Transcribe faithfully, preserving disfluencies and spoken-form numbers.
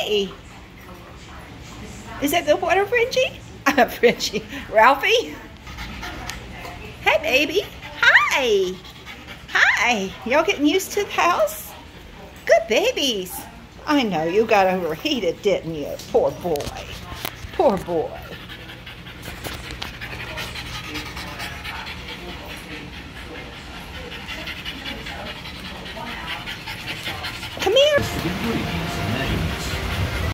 Hey! Is that the water, Frenchie? Uh, Frenchie. Ralphie? Hey, baby. Hi! Hi! Y'all getting used to the house? Good babies. I know, you got overheated, didn't you? Poor boy. Poor boy.